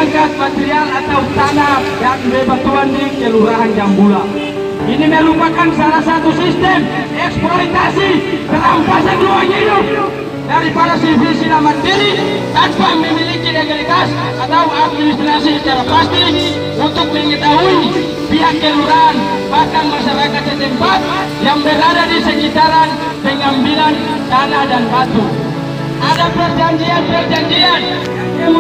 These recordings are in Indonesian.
mengangkat material atau tanah dan bebatuan di Kelurahan Jambula. Ini merupakan salah satu sistem eksploitasi perampasan ruang hidup dari para sipil sila mandiri tanpa memiliki legalitas atau administrasi secara pasti untuk mengetahui pihak kelurahan bahkan masyarakat setempat yang berada di sekitaran pengambilan tanah dan batu. Ada perjanjian-perjanjian yang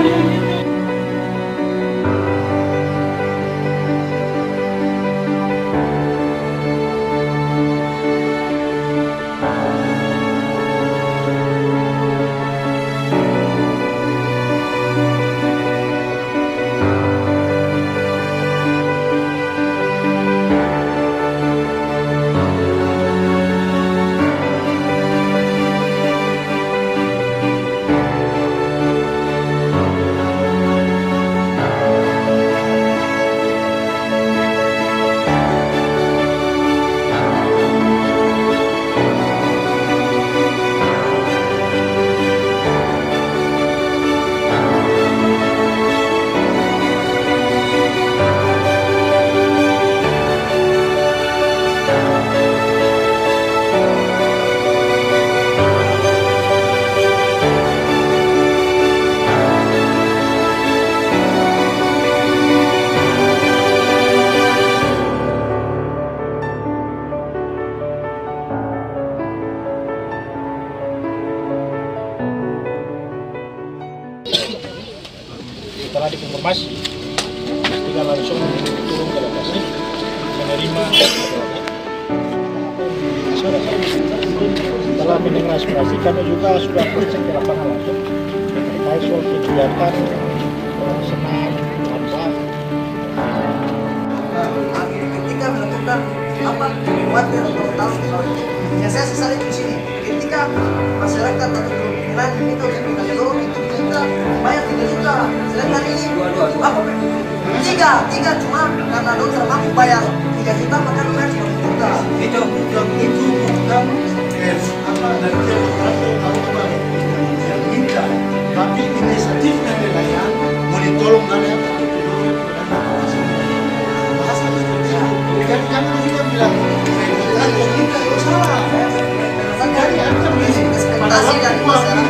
setelah dikonfirmasi, tinggal langsung turun ke lokasi menerima setelah mendengar aspirasi kami juga sudah cek ke lapangan langsung terkait soal kegiatan senam tanpa ketika melakukan apa khawatir atau tahu yang saya sesali di sini ketika masyarakat atau pimpinan itu mendorong itu kita bayar 3 juta sedangkan ini apa tiga cuma karena dokter mampu bayar 3 juta maka bayar 10 juta itu bukan apa dari demokrasi kalau yang minta tapi inisiatifnya nelayan mau ditolong nelayan jangan kita bilang kita salah. Jadi anda ekspektasi dari masyarakat